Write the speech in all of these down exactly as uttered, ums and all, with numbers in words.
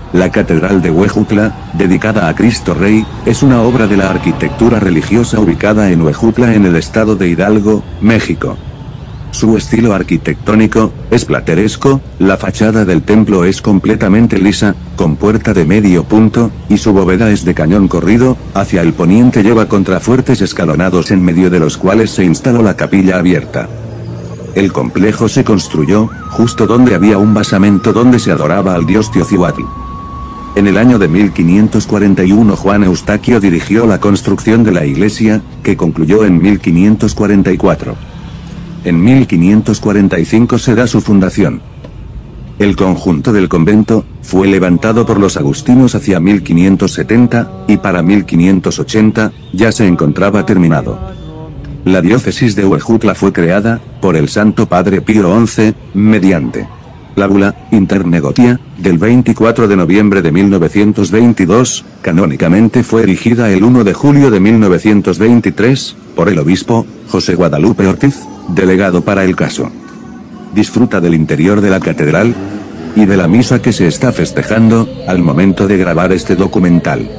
La Catedral de Huejutla, dedicada a Cristo Rey, es una obra de la arquitectura religiosa ubicada en Huejutla en el estado de Hidalgo, México. Su estilo arquitectónico es plateresco, la fachada del templo es completamente lisa, con puerta de medio punto, y su bóveda es de cañón corrido, hacia el poniente lleva contrafuertes escalonados en medio de los cuales se instaló la capilla abierta. El complejo se construyó, justo donde había un basamento donde se adoraba al dios Teotihuacán. En el año de mil quinientos cuarenta y uno Juan Eustaquio dirigió la construcción de la iglesia, que concluyó en mil quinientos cuarenta y cuatro. En mil quinientos cuarenta y cinco se da su fundación. El conjunto del convento fue levantado por los agustinos hacia mil quinientos setenta, y para mil quinientos ochenta, ya se encontraba terminado. La diócesis de Huejutla fue creada por el Santo Padre Pío once, mediante la bula Internegotia, del veinticuatro de noviembre de mil novecientos veintidós, canónicamente fue erigida el uno de julio de mil novecientos veintitrés, por el obispo José Guadalupe Ortiz, delegado para el caso. Disfruta del interior de la catedral y de la misa que se está festejando al momento de grabar este documental.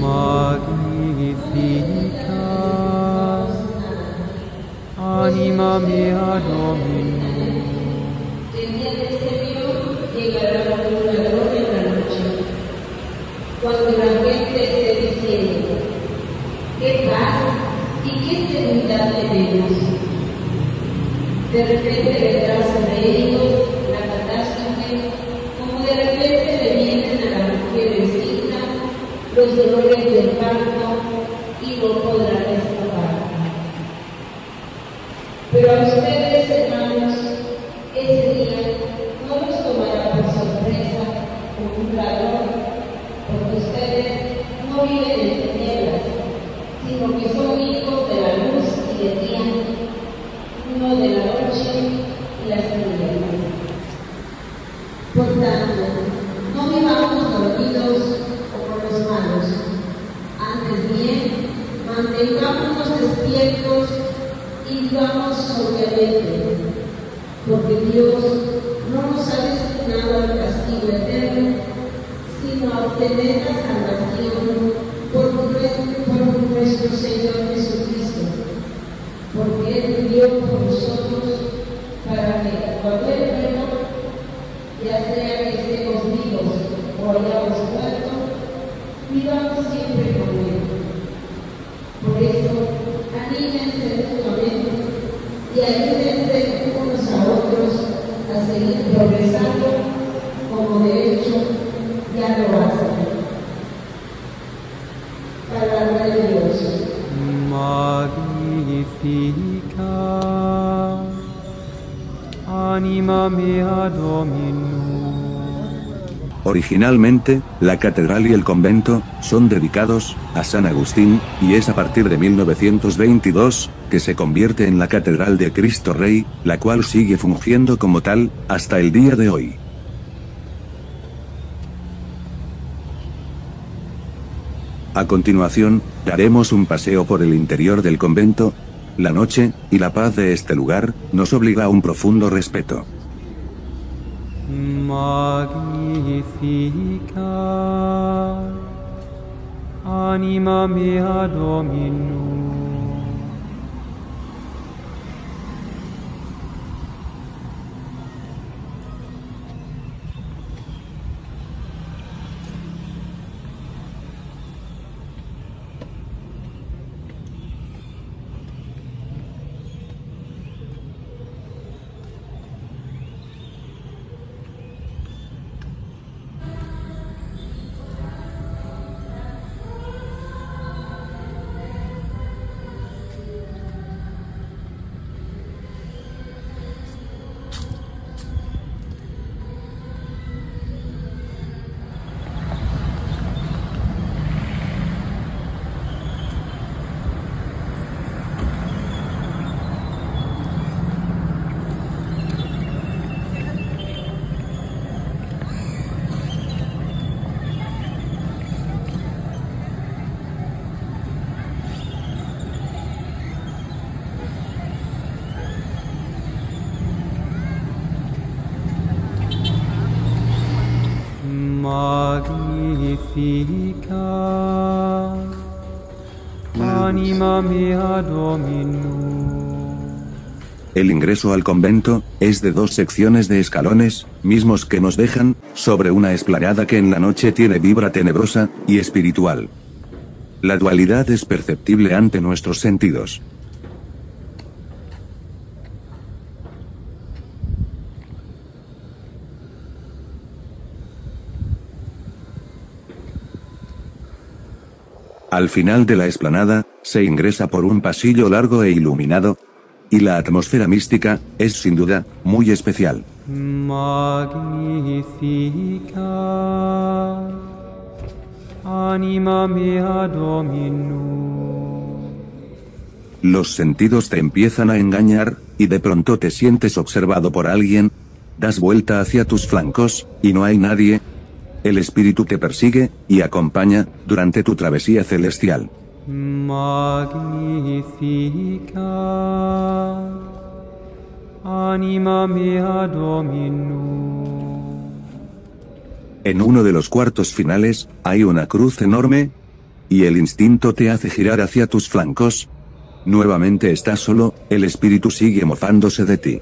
Anima mea Domino. Tenía el Señor llegará la madrugadora en la noche, cuando la gente esté diciendo, qué paz y qué seguridad tenemos. De repente vendrá sobre ellos la catástrofe, como de repente le vienen a la mujer vecina los dolores del parto y no podrán escapar. Pero a ustedes, hermanos, ese día no los tomará por sorpresa como un ladrón, porque ustedes no viven en tinieblas, sino que son hijos de la luz y del día, no de la noche y las tinieblas. Por tanto, no vivamos dormidos como los malos, antes bien, mantengámonos despiertos y vivamos sobriamente, porque Dios no nos ha destinado al castigo eterno, sino a obtener la salvación por nuestro, por nuestro Señor Jesucristo, porque Él murió por nosotros para que cuando Él venga, ya sea que estemos vivos o hayamos muerto, vivamos siempre con Él. Por eso, anímense mutuamente y ayúdense unos a otros a seguir progresando, como de hecho ya lo hacen. Palabra de Dios. Magnifica anima mea Domino. Originalmente, la catedral y el convento son dedicados a San Agustín, y es a partir de mil novecientos veintidós que se convierte en la Catedral de Cristo Rey, la cual sigue fungiendo como tal hasta el día de hoy. A continuación, daremos un paseo por el interior del convento. La noche y la paz de este lugar nos obliga a un profundo respeto. Magnifica anima mea Domino. Magnificat anima mea Domino. El ingreso al convento es de dos secciones de escalones, mismos que nos dejan sobre una explanada que en la noche tiene vibra tenebrosa y espiritual. La dualidad es perceptible ante nuestros sentidos. Al final de la explanada, se ingresa por un pasillo largo e iluminado, y la atmósfera mística es sin duda muy especial. Magnificat anima mea Domino. Los sentidos te empiezan a engañar, y de pronto te sientes observado por alguien, das vuelta hacia tus flancos, y no hay nadie. El espíritu te persigue, y acompaña, durante tu travesía celestial. Magnificat anima mea Domino. En uno de los cuartos finales, hay una cruz enorme, y el instinto te hace girar hacia tus flancos. Nuevamente estás solo, el espíritu sigue mozándose de ti.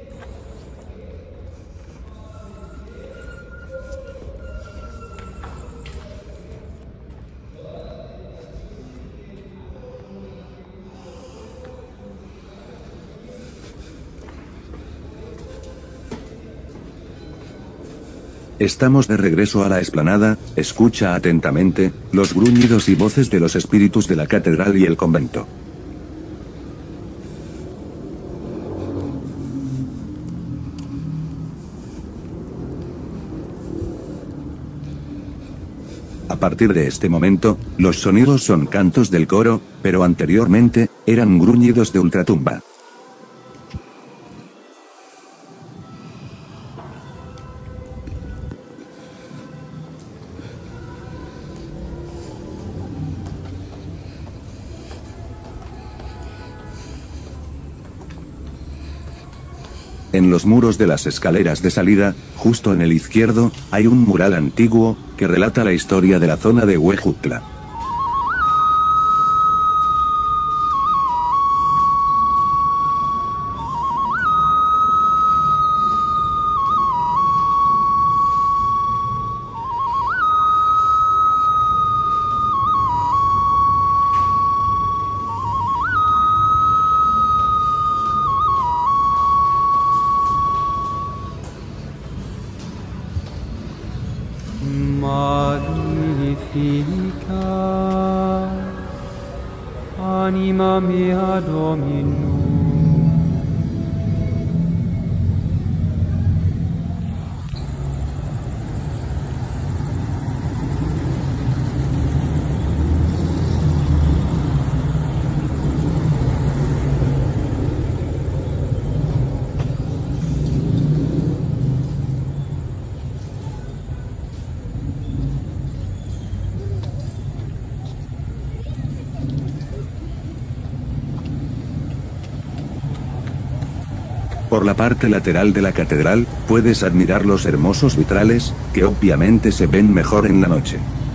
Estamos de regreso a la explanada, escucha atentamente, los gruñidos y voces de los espíritus de la catedral y el convento. A partir de este momento, los sonidos son cantos del coro, pero anteriormente, eran gruñidos de ultratumba. En los muros de las escaleras de salida, justo en el izquierdo, hay un mural antiguo, que relata la historia de la zona de Huejutla. Magnificat anima mea Domino. Por la parte lateral de la catedral, puedes admirar los hermosos vitrales, que obviamente se ven mejor en la noche.